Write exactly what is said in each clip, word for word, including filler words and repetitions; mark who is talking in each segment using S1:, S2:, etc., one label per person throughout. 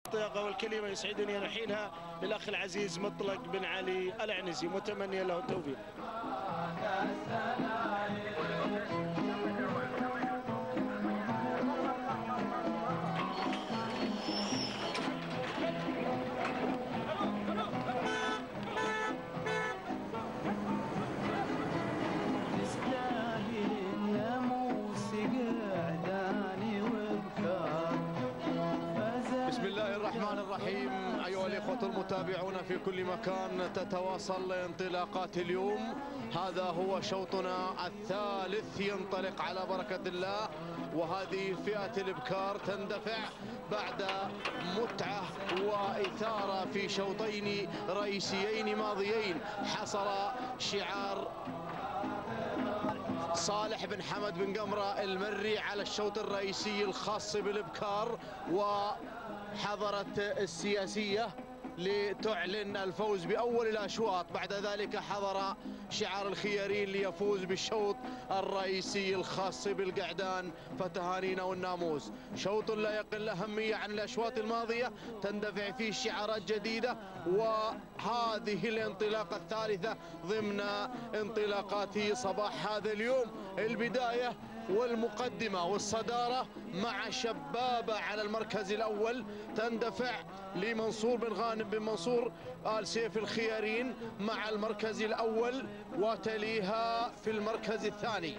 S1: الطاقة والكلمة يسعدني أن أحيلها للأخ العزيز مطلق بن علي العنزي، متمنيا له التوفيق.
S2: بسم الله الرحمن الرحيم. أيها الإخوة المتابعون في كل مكان، تتواصل انطلاقات اليوم. هذا هو شوطنا الثالث ينطلق على بركة الله، وهذه فئة الإبكار تندفع بعد متعة وإثارة في شوطين رئيسيين ماضيين. حصل شعار صالح بن حمد بن قمرة المري على الشوط الرئيسي الخاص بالإبكار، وحضرت السياسية لتعلن الفوز بأول الأشواط. بعد ذلك حضر شعار الخيارين ليفوز بالشوط الرئيسي الخاص بالقعدان. فتهانينا والناموس، شوط لا يقل أهمية عن الأشواط الماضية، تندفع فيه شعارات جديدة، وهذه الانطلاقة الثالثة ضمن انطلاقات صباح هذا اليوم. البداية والمقدمة والصدارة مع شبابة على المركز الأول، تندفع لمنصور بن غانم بن منصور آل سيف الخيارين مع المركز الأول، وتليها في المركز الثاني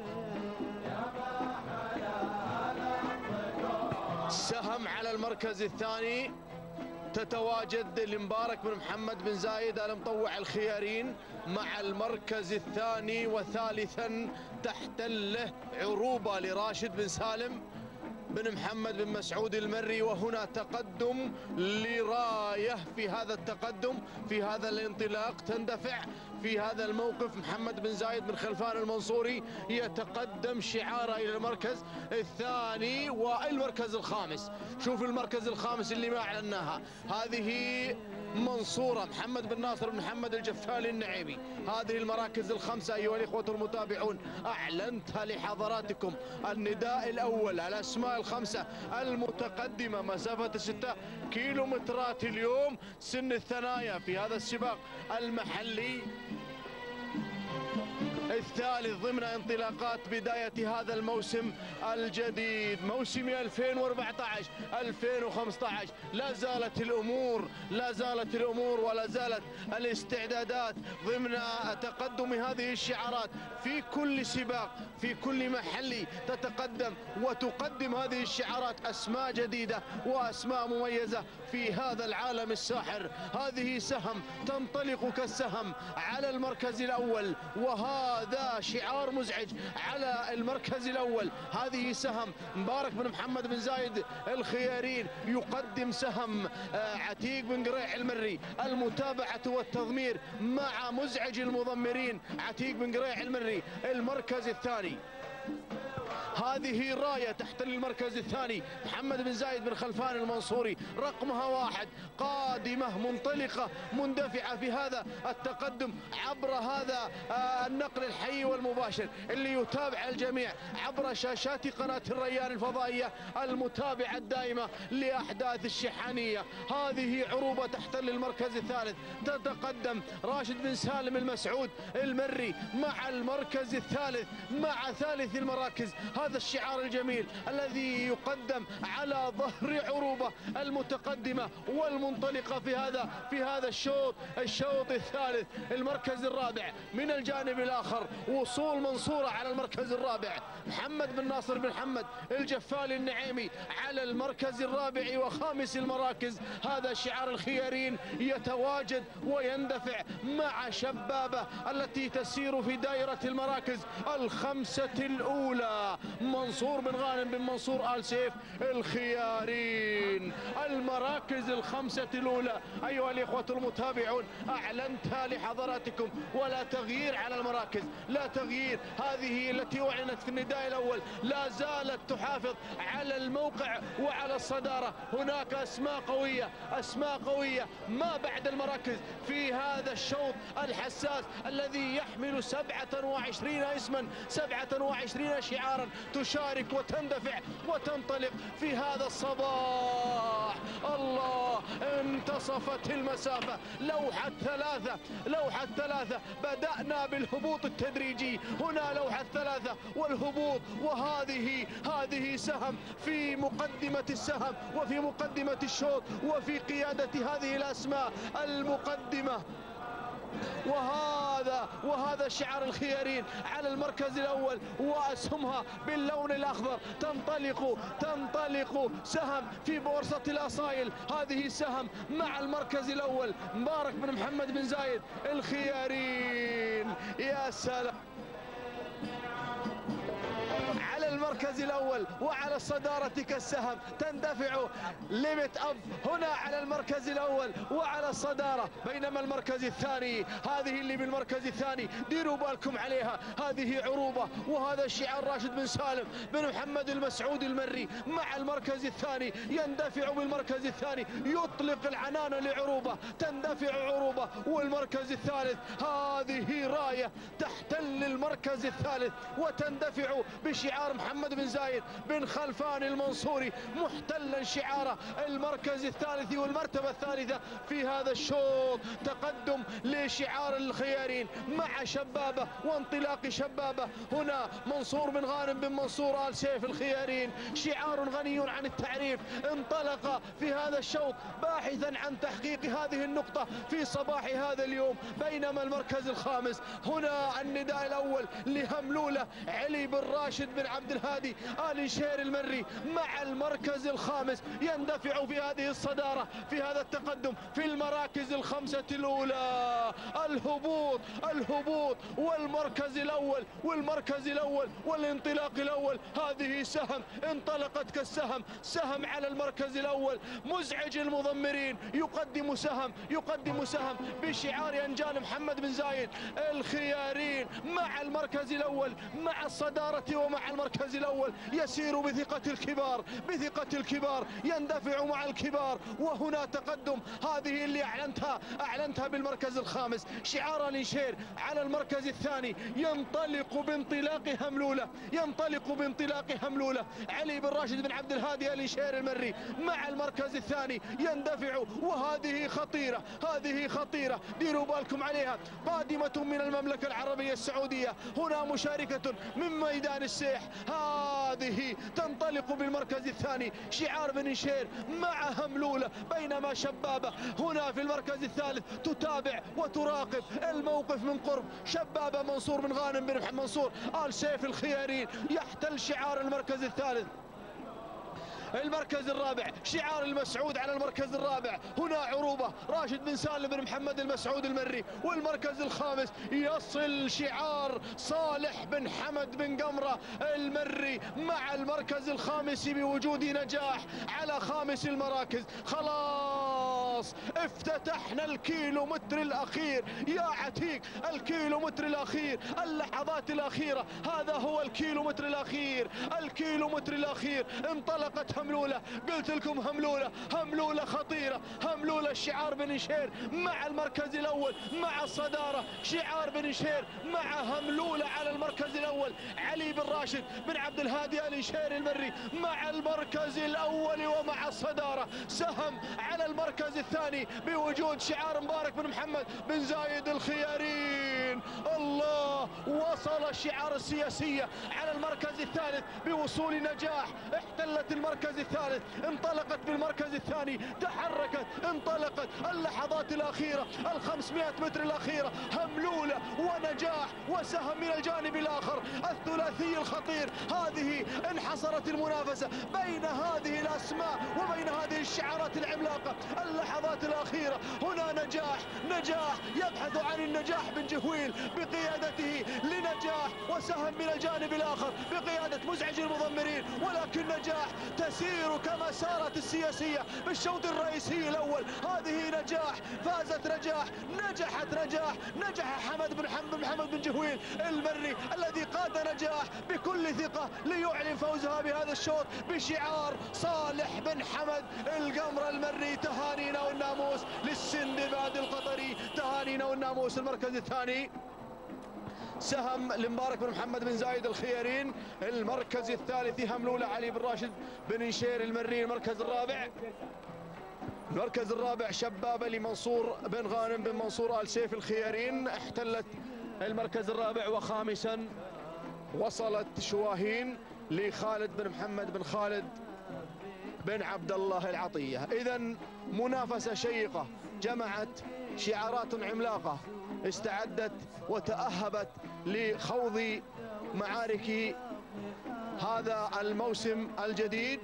S2: سهم على المركز الثاني. تتواجد المبارك بن محمد بن زايد آل مطوع الخيارين مع المركز الثاني، وثالثا تحتله عروبة لراشد بن سالم بن محمد بن مسعود المري. وهنا تقدم لراية في هذا التقدم في هذا الانطلاق، تندفع في هذا الموقف محمد بن زايد بن خلفان المنصوري، يتقدم شعاره إلى المركز الثاني والمركز الخامس. شوف المركز الخامس اللي ما أعلناها، هذه منصورة محمد بن ناصر بن محمد الجفالي النعيمي. هذه المراكز الخمسة أيها الإخوة المتابعون أعلنتها لحضراتكم. النداء الأول، الأسماء الخمسة المتقدمة مسافة ستة كيلومترات اليوم، سن الثنايا في هذا السباق المحلي الثالث ضمن انطلاقات بداية هذا الموسم الجديد، موسم ألفين وأربعة عشر ألفين وخمسة عشر. لا زالت الأمور لا زالت الأمور ولا زالت الاستعدادات ضمن تقدم هذه الشعارات في كل سباق، في كل محلي تتقدم وتقدم هذه الشعارات أسماء جديدة وأسماء مميزة في هذا العالم الساحر. هذه سهم تنطلق كالسهم على المركز الأول، وهذا هذا شعار مزعج على المركز الأول. هذه سهم مبارك بن محمد بن زايد الخيارين يقدم سهم عتيق بن قريع المري. المتابعة والتضمير مع مزعج المضمرين عتيق بن قريع المري المركز الثاني. هذه راية تحتل المركز الثاني محمد بن زايد بن خلفان المنصوري، رقمها واحد، قادمة منطلقة مندفعة في هذا التقدم عبر هذا النقل الحي والمباشر اللي يتابع الجميع عبر شاشات قناة الريان الفضائية المتابعة الدائمة لأحداث الشحانية. هذه عروبة تحتل المركز الثالث، تتقدم راشد بن سالم المسعود المري مع المركز الثالث مع ثالث المراكز. هذا الشعار الجميل الذي يقدم على ظهر عروبة المتقدمة والمنطلقة في هذا في هذا الشوط الشوط الثالث. المركز الرابع من الجانب الآخر، وصول منصورة على المركز الرابع، محمد بن ناصر بن محمد الجفالي النعيمي على المركز الرابع وخامس المراكز. هذا شعار الخيارين يتواجد ويندفع مع شبابة التي تسير في دائرة المراكز الخمسة الأولى. منصور بن غانم بن منصور آل سيف الخيارين. المراكز الخمسة الأولى أيها الإخوة المتابعون أعلنتها لحضراتكم، ولا تغيير على المراكز، لا تغيير. هذه التي أعلنت في النداء الأول لا زالت تحافظ على الموقع وعلى الصدارة. هناك أسماء قوية أسماء قوية ما بعد المراكز في هذا الشوط الحساس الذي يحمل سبعة وعشرين اسما سبعة وعشرين شعارا تشارك وتندفع وتنطلق في هذا الصباح. الله منتصفة المسافة. لوحة ثلاثة، لوحة ثلاثة، بدأنا بالهبوط التدريجي، هنا لوحة ثلاثة والهبوط. وهذه هذه سهم في مقدمة السهم وفي مقدمة الشوط وفي قيادة هذه الأسماء المقدمة. وهذا وهذا شعار الخيارين على المركز الأول وأسهمها باللون الأخضر تنطلق تنطلق سهم في بورصة الأصايل. هذه سهم مع المركز الأول مبارك بن محمد بن زايد الخيارين. يا سلام على المركز الأول وعلى الصدارة كالسهم تندفع ليميت أب هنا على المركز الأول وعلى الصدارة. بينما المركز الثاني هذه اللي بالمركز الثاني ديروا بالكم عليها، هذه عروبة وهذا الشعار راشد بن سالم بن محمد المسعود المري مع المركز الثاني يندفع بالمركز الثاني يطلق العنان لعروبة تندفع عروبة. والمركز الثالث هذه راية تحتل المركز الثالث وتندفع بشعار محمد بن زايد بن خلفان المنصوري محتلا شعار المركز الثالث والمرتبة الثالثة في هذا الشوط. تقدم لشعار الخيارين مع شبابة وانطلاق شبابة. هنا منصور بن غانم بن منصور آل سيف الخيارين، شعار غني عن التعريف انطلق في هذا الشوط باحثا عن تحقيق هذه النقطة في صباح هذا اليوم. بينما المركز الخامس هنا النداء الأول لهملولة علي بن راشد بن عبد الهادي آل شير المري مع المركز الخامس يندفع في هذه الصدارة في هذا التقدم في المراكز الخمسة الأولى. الهبوط الهبوط والمركز الأول والمركز الأول والانطلاق الأول. هذه سهم انطلقت كالسهم، سهم على المركز الأول مزعج المضمرين يقدم سهم يقدم سهم بشعار أنجال محمد بن زايد الخيارين مع المركز الأول مع الصدارة ومع المركز الأول يسير بثقة الكبار بثقة الكبار يندفع مع الكبار. وهنا تقدم هذه اللي أعلنتها أعلنتها بالمركز الخامس شعار الانشير على المركز الثاني ينطلق بانطلاق هملولة ينطلق بانطلاق هملولة علي بن راشد بن عبد الهادي الانشير المري مع المركز الثاني يندفع. وهذه خطيرة هذه خطيرة ديروا بالكم عليها قادمة من المملكة العربية السعودية. هنا مشاركة من ميدان السيح هذه تنطلق بالمركز الثاني شعار بن شير مع هملولة. بينما شبابة هنا في المركز الثالث تتابع وتراقب الموقف من قرب. شبابة منصور بن غانم بن محمد منصور آل سيف الخيارين يحتل شعار المركز الثالث. المركز الرابع شعار المسعود على المركز الرابع هنا عروبة راشد بن سالم بن محمد المسعود المري. والمركز الخامس يصل شعار صالح بن حمد بن قمرة المري مع المركز الخامس بوجود نجاح على خامس المراكز. خلاص افتتحنا الكيلو متر الأخير يا عتيق، الكيلو متر الأخير، اللحظات الأخيرة. هذا هو الكيلو متر الأخير الكيلو متر الأخير. انطلقت هملولة، قلت لكم هملولة هملولة خطيرة. هملولة الشعار بن شير مع المركز الأول مع الصدارة. شعار بن شير مع هملولة على المركز الأول. علي بن راشد بن عبد الهادي آل شير المري مع المركز الأول ومع الصدارة. سهم على المركز الثاني بوجود شعار مبارك بن محمد بن زايد الخيارين. الله وصل الشعار السياسية على المركز الثالث بوصول نجاح احتلت المركز الثالث. انطلقت بالمركز الثاني تحركت انطلقت اللحظات الأخيرة الخمسمائة متر الأخيرة. هملولة ونجاح وسهم من الجانب الآخر الثلاثي الخطير. هذه انحصرت المنافسة بين هذه الأسماء وبين هذه الشعارات العملاقة. اللحظات الأخيرة هنا نجاح نجاح يبحث عن النجاح بن جهويل بقيادته لنجاح وسهم من الجانب الآخر بقيادة مزعج المضمرين. ولكن نجاح تسير كما سارت السياسية بالشوط الرئيسي الأول. هذه نجاح فازت نجاح نجحت نجاح نجح حمد بن حمد محمد بن جهويل المري الذي قاد نجاح بكل ثقة ليعلن فوزها بهذا الشوط بشعار صالح بن حمد القمر المري. تهانينا والناموس للسندباد القطري، تهانينا والناموس. المركز الثاني سهم لمبارك بن محمد بن زايد الخيارين. المركز الثالث هملولة علي بن راشد بن نشير المري. المركز الرابع المركز الرابع شبابة لمنصور بن غانم بن منصور آل سيف الخيارين احتلت المركز الرابع. وخامسا وصلت شواهين لخالد بن محمد بن خالد بن عبد الله العطية. إذن منافسة شيقة جمعت شعارات عملاقة استعدت وتأهبت لخوض معارك هذا الموسم الجديد.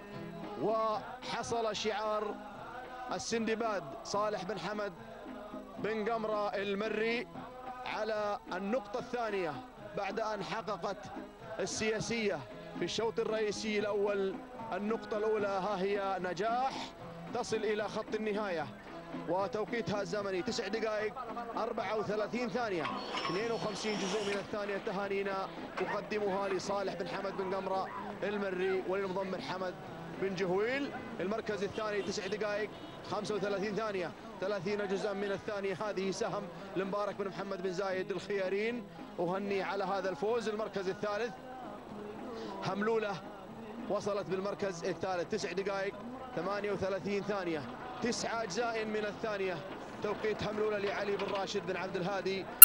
S2: وحصل شعار السندباد صالح بن حمد بن قمرة المري على النقطة الثانية بعد أن حققت السياسية في الشوط الرئيسي الأول. النقطة الأولى ها هي نجاح تصل إلى خط النهاية وتوقيتها الزمني تسع دقائق أربعة وثلاثين ثانية اثنين وخمسين جزء من الثانية. تهانينا أقدمها لصالح بن حمد بن قمرة المري وللمضمر حمد بن جهويل. المركز الثاني تسع دقائق خمسة وثلاثين ثانية ثلاثين جزءا من الثانية. هذه سهم لمبارك بن محمد بن زايد الخيارين، أهني على هذا الفوز. المركز الثالث هملولة وصلت بالمركز الثالث تسع دقائق ثمانية وثلاثين ثانية تسعة أجزاء من الثانية. توقيت هملولة لعلي بن راشد بن عبد الهادي.